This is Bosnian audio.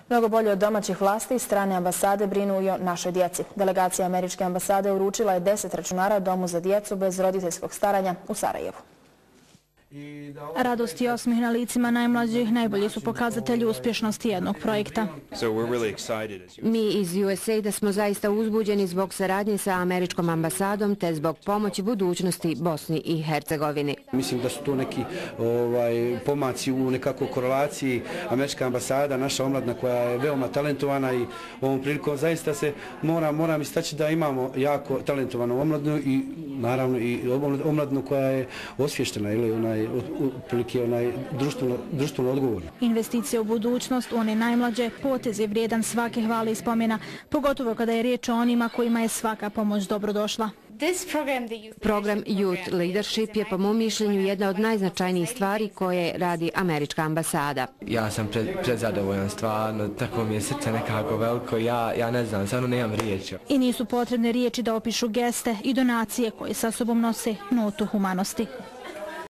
Mnogo bolje od domaćih vlasti, strane ambasade brinu i o našoj djeci. Delegacija američke ambasade uručila je 10 računara Domu za djecu bez roditeljskog staranja u Sarajevu. Radost i osmih na licima najmlađih najbolji su pokazatelji uspješnosti jednog projekta. Mi iz USAID-a smo zaista uzbuđeni zbog saradnje sa američkom ambasadom te zbog pomoći budućnosti Bosni i Hercegovini. Mislim da su tu neki pomaci u nekakvoj korelaciji. Američka ambasada, naša omladina koja je veoma talentovana i ovom prilikom zaista se moram istaći da imamo jako talentovanu omladinu i naravno i omladinu koja je osvještena ili društveno odgovorna. Investicija u budućnost, u one najmlađe, potez je vrijedan svake hvale i spomena, pogotovo kada je riječ o onima kojima je svaka pomoć dobrodošla. Program Youth Leadership je po mom mišljenju jedna od najznačajnijih stvari koje radi američka ambasada. Ja sam predzadovoljan stvarno, tako mi je srce nekako veliko, ja ne znam, stvarno nemam riječi. I nisu potrebne riječi da opišu geste i donacije koje sa sobom nose notu humanosti.